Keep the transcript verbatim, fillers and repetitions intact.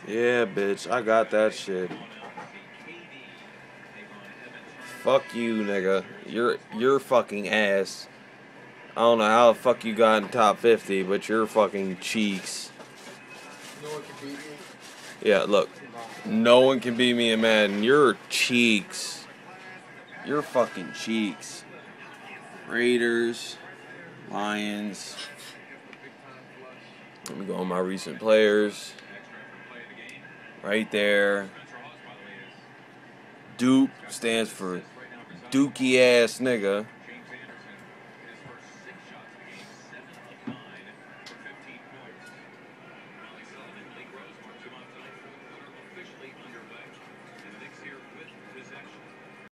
Yeah, bitch, I got that shit. Fuck you, nigga. You're you're fucking ass. I don't know how the fuck you got in top fifty, but you're fucking cheeks. No one can beat me. Yeah, look. No one can beat me in Madden. You're cheeks. You're fucking cheeks. Raiders, Lions. Let me go on my recent players. Right there. Duke stands for Dookie ass nigga.